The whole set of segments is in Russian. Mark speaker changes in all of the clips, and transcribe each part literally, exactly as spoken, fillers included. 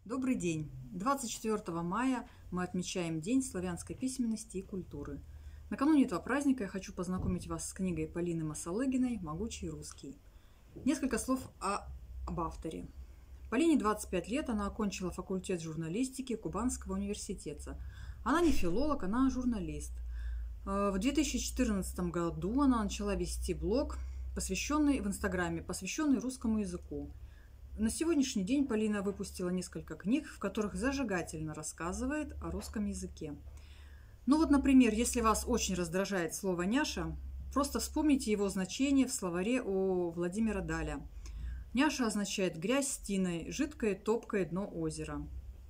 Speaker 1: Добрый день! двадцать четвёртого мая мы отмечаем День славянской письменности и культуры. Накануне этого праздника я хочу познакомить вас с книгой Полины Масалыгиной «Могучий русский». Несколько слов о, об авторе. Полине двадцать пять лет, она окончила факультет журналистики Кубанского университета. Она не филолог, она журналист. В две тысячи четырнадцатом году она начала вести блог, посвященный в Инстаграме, посвященный русскому языку. На сегодняшний день Полина выпустила несколько книг, в которых зажигательно рассказывает о русском языке. Ну вот, например, если вас очень раздражает слово «няша», просто вспомните его значение в словаре у Владимира Даля. Няша означает «грязь с тиной», «жидкое топкое дно озера».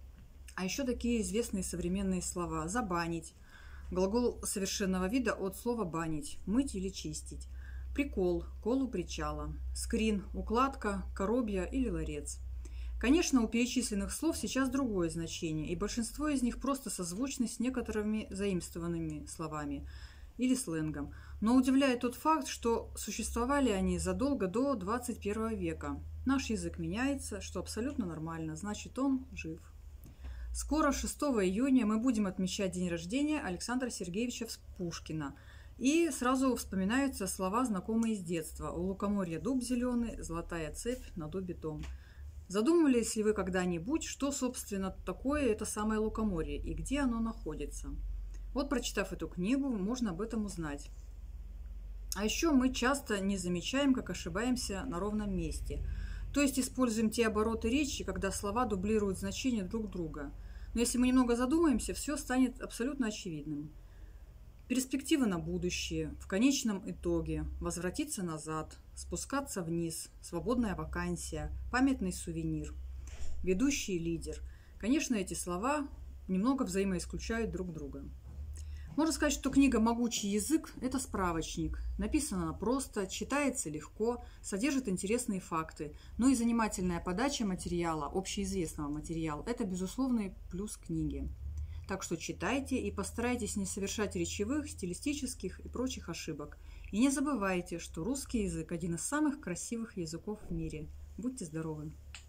Speaker 1: А еще такие известные современные слова «забанить», глагол совершенного вида от слова «банить», «мыть» или «чистить». Прикол, колу причала, скрин, укладка, коробья или ларец. Конечно, у перечисленных слов сейчас другое значение, и большинство из них просто созвучны с некоторыми заимствованными словами или сленгом. Но удивляет тот факт, что существовали они задолго до двадцать первого века. Наш язык меняется, что абсолютно нормально, значит, он жив. Скоро, шестого июня, мы будем отмечать день рождения Александра Сергеевича Пушкина. И сразу вспоминаются слова, знакомые с детства. «У лукоморья дуб зеленый, золотая цепь на дубе том». Задумывались ли вы когда-нибудь, что, собственно, такое это самое лукоморье и где оно находится? Вот, прочитав эту книгу, можно об этом узнать. А еще мы часто не замечаем, как ошибаемся на ровном месте. То есть используем те обороты речи, когда слова дублируют значения друг друга. Но если мы немного задумаемся, все станет абсолютно очевидным. Перспективы на будущее, в конечном итоге, возвратиться назад, спускаться вниз, свободная вакансия, памятный сувенир, ведущий лидер. Конечно, эти слова немного взаимоисключают друг друга. Можно сказать, что книга «Могучий язык» – это справочник. Написана она просто, читается легко, содержит интересные факты. Но и занимательная подача материала, общеизвестного материала – это безусловный плюс книги. Так что читайте и постарайтесь не совершать речевых, стилистических и прочих ошибок. И не забывайте, что русский язык – один из самых красивых языков в мире. Будьте здоровы!